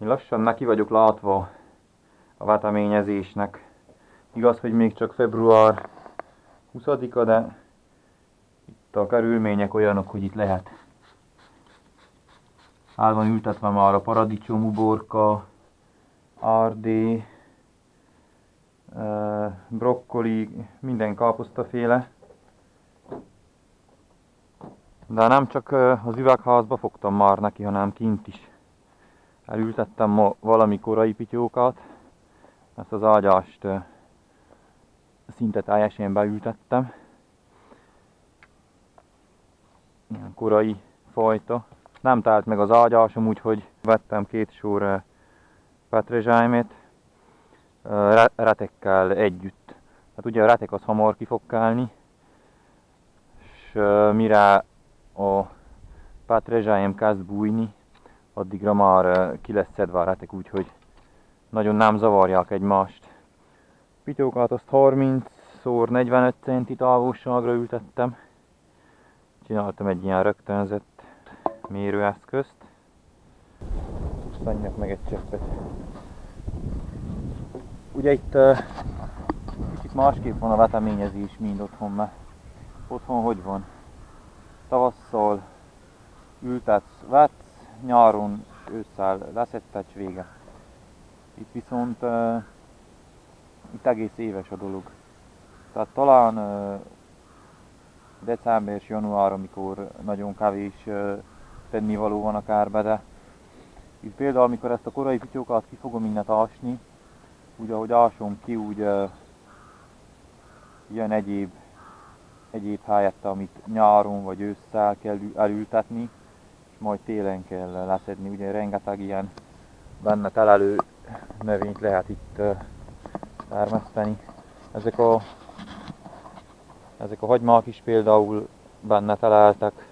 Én lassan neki vagyok látva a veteményezésnek. Igaz, hogy még csak február 20-a, de itt a körülmények olyanok, hogy itt lehet. El van ültetve már a paradicsom, uborka, ardé, brokkoli, minden káposztaféle. De nem csak az üvegházba fogtam már neki, hanem kint is. Elültettem ma valami korai pityókat. Ezt az ágyást szinte teljesen beültettem. Ilyen korai fajta. Nem telt meg az ágyásom, úgyhogy vettem 2 sor petrezselymet retekkel együtt. Hát ugye a retek az hamar ki fog kelni, és mire a petrezselyem kezd bújni, addigra már ki lesz szedve a retek, úgyhogy nagyon nem zavarják egymást. Pityókat azt 30x45 cm távolságra ültettem. Csináltam egy ilyen rögtönzött mérőeszközt. Szedjek meg egy cseppet. Ugye itt kicsit másképp van a veteményezés, mint otthon, mert otthon hogy van? Tavasszal ültetsz, vetsz, nyáron és ősszel leszettetsz, vége. Itt viszont itt egész éves a dolog. Tehát talán december és január, amikor nagyon kevés tennivaló van a kárba, de itt például, amikor ezt a korai pityókat ki fogom innen ásni, úgy ahogy ásom ki, úgy jön egyéb helyette, amit nyáron vagy ősszel kell elültetni, és majd télen kell leszedni. Ugye rengeteg ilyen benne telelő növényt lehet itt termeszteni. Ezek a hagymák is például benne teleltek.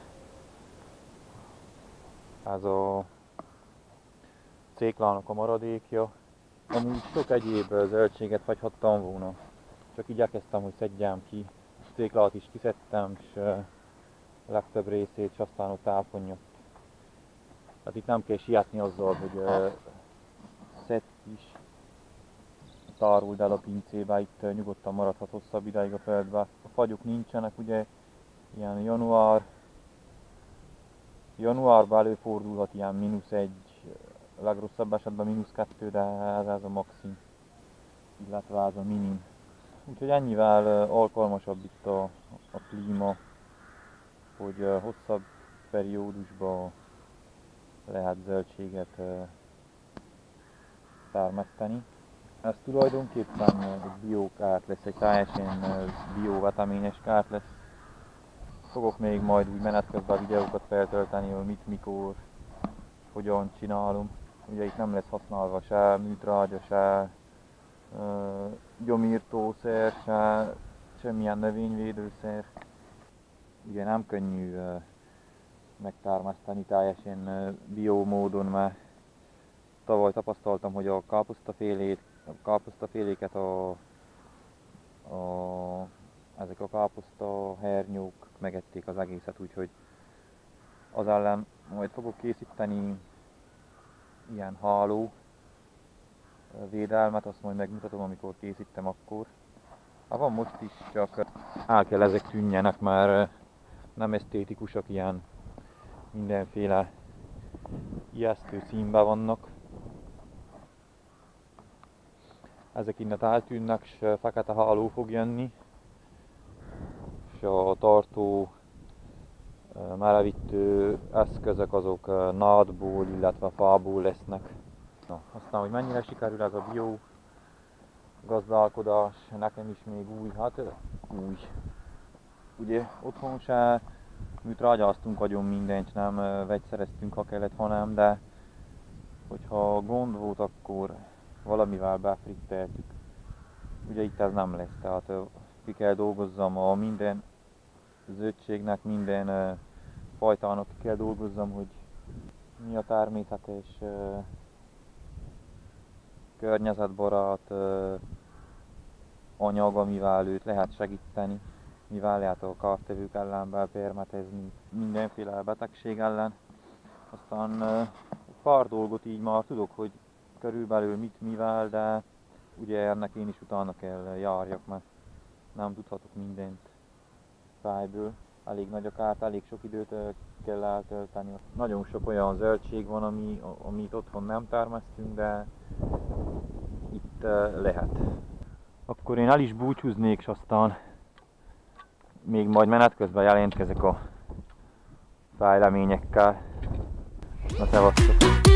Ez a céklának a maradékja. Amúgy sok egyéb zöldséget hagyhattam volna, csak igyekeztem, hogy szedjem ki. A céklát is kiszedtem, és a legtöbb részét, és aztán ott elfonnyott. Tehát itt nem kell sietni azzal, hogy szedd is, táruld el a pincébe, itt nyugodtan maradhat hosszabb ideig a földbe. A fagyok nincsenek, ugye ilyen januárban előfordulhat ilyen -1, legrosszabb esetben -2, de ez a maxim, illetve ez a minim. Úgyhogy ennyivel alkalmasabb itt a klíma, hogy hosszabb periódusban lehet zöldséget termeszteni. Ez tulajdonképpen egy biokárt lesz, egy teljesen bioveteményes kárt lesz. Fogok még majd úgy menet közben videókat feltölteni, hogy mit, mikor, hogyan csinálom. Ugye itt nem lesz használva se műtrágya, se gyomírtószer, se semmilyen növényvédőszer. Ugye nem könnyű megtermeszteni teljesen bio módon, mert tavaly tapasztaltam, hogy a káposztaféléket ezek a káposzta hernyók megették az egészet, úgyhogy az ellen majd fogok készíteni ilyen háló védelmet, azt majd megmutatom, amikor készítem akkor. Ha van most is, csak el kell ezek tűnjenek, mert nem esztétikusak, ilyen mindenféle ijesztő színben vannak. Ezek innen eltűnnek, és fekete háló fog jönni, és a tartó melegítő eszközök azok nádból, illetve fából lesznek. Na, aztán, hogy mennyire sikerül ez a bio gazdálkodás, nekem is még új, hát új. Ugye otthon se műtrágyáztunk agyon mindent, nem vegyszereztünk, ha kellett, hanem, de hogyha gond volt, akkor valamivel befritteltük. Ugye itt ez nem lesz, tehát ki kell dolgozzam a minden zöldségnek, minden fajtának ki kell dolgozzam, hogy mi a természetes, környezetbarát anyag, amivel őt lehet segíteni, mivel lehet a kártevők ellen bepermetezni, mindenféle betegség ellen. Aztán pár dolgot így már tudok, hogy körülbelül mit mivel, de ugye ennek én is utána kell járjak, mert nem tudhatok mindent fejből. Elég nagy a kárt, elég sok időt kell eltölteni. Nagyon sok olyan zöldség van, amit otthon nem termesztünk, de itt lehet. Akkor én el is búcsúznék, és aztán még majd menet közben jelentkezek a fejleményekkel. Na, szevasztok!